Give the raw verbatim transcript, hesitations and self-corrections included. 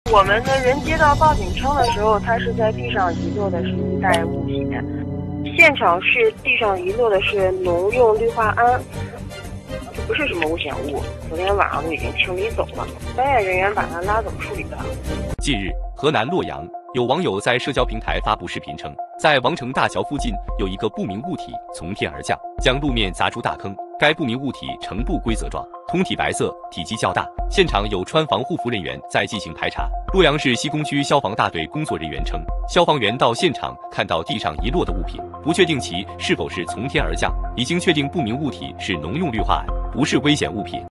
我们的人接到报警称的时候，他是在地上遗落的是一袋物品，现场是地上遗落的是农用氯化铵，这不是什么危险物，昨天晚上都已经清理走了，专业人员把它拉走处理了。 近日，河南洛阳有网友在社交平台发布视频称，在王城大桥附近有一个不明物体从天而降，将路面砸出大坑。该不明物体呈不规则状，通体白色，体积较大。现场有穿防护服人员在进行排查。洛阳市西工区消防大队工作人员称，消防员到现场看到地上遗落的物品，不确定其是否是从天而降，已经确定不明物体是农用氯化铵，不是危险物品。